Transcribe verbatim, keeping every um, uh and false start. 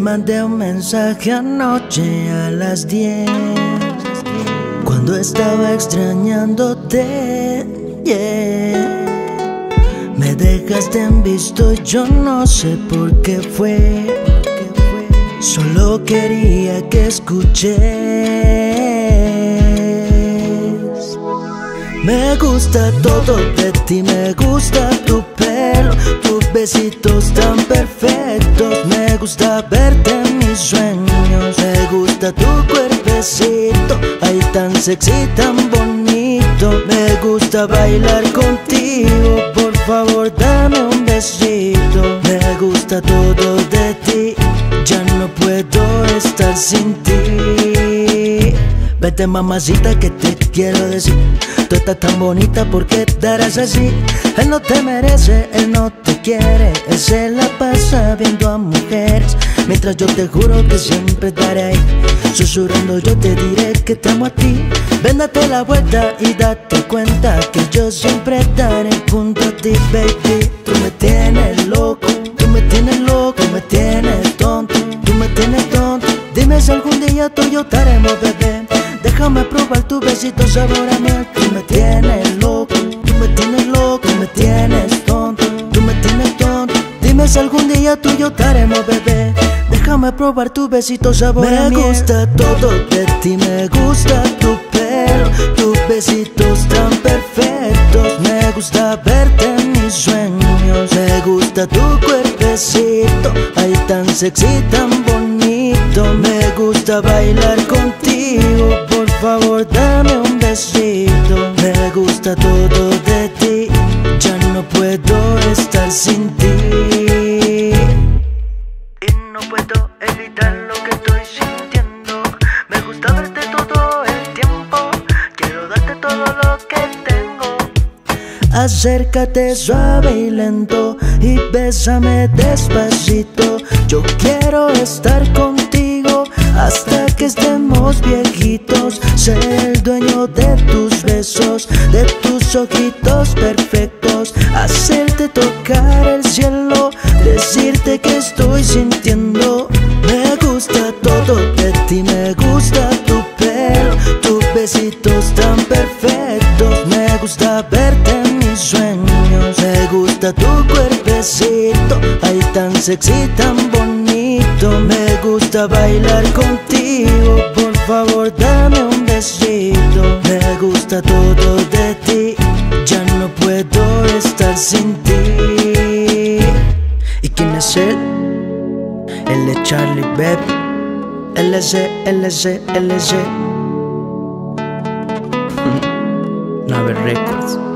mandé un mensaje anoche a las diez, cuando estaba extrañándote, yeah. Me dejaste en visto y yo no sé por qué fue. Solo quería que escuches. Me gusta todo de ti, me gusta tu pelo, tus besitos tan perfectos. Me gusta verte en mis sueños. Me gusta tu cuerpecito, ay tan sexy, tan bonito. Me gusta bailar contigo, por favor dame un besito. Me gusta todo de ti, ya no puedo estar sin ti. Vete mamacita que te quiero decir, tú estás tan bonita, ¿por qué darás así? Él no te merece, él no te quiere, él se la pasa viendo a mujeres, mientras yo te juro que siempre estaré ahí. Susurrando yo te diré que te amo a ti. Ven, date la vuelta y date cuenta que yo siempre estaré junto a ti, baby. Tú me tienes loco, tú me tienes loco, tú me tienes tonto, tú me tienes tonto. Dime si algún día tú y yo estaremos, bebé. Déjame probar tu besito sabor a miel. Tú me tienes loco, tú me tienes loco, tú me tienes tonto, tú me tienes tonto. Dime si algún día tú y yo estaremos, bebé. Déjame probar tu besito sabor a miel. Me gusta todo de ti, me gusta tu pelo, tus besitos tan perfectos. Me gusta verte en mis sueños. Me gusta tu cuerpecito, ay tan sexy, tan bonito. Me gusta bailar contigo, por favor dame un besito. Me gusta todo de ti, ya no puedo estar sin ti. Y no puedo evitar lo que estoy sintiendo. Me gusta verte todo el tiempo, quiero darte todo lo que tengo. Acércate suave y lento y bésame despacito. Yo quiero estar contigo hasta que estemos viejitos. Ser el dueño de tus besos, de tus ojitos perfectos. Hacerte tocar el cielo, decirte que estoy sintiendo. Me gusta todo de ti, me gusta tu pelo, tus besitos tan perfectos. Me gusta verte en mis sueños. Me gusta tu cuerpecito, ay tan sexy, tan bonito. Me gusta bailar contigo, por favor dame un besito. Me gusta todo de ti, ya no puedo estar sin ti. ¿Y quién es él? Él es Charlie, baby. L C, L C, L C Nave Records.